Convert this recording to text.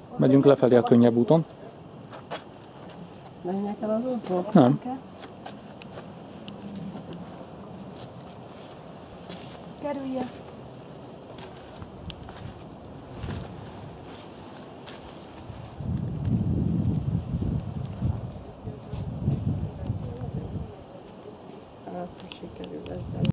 Megyünk lefelé a könnyebb úton. Menjek el az útról? Nem. Kerülje.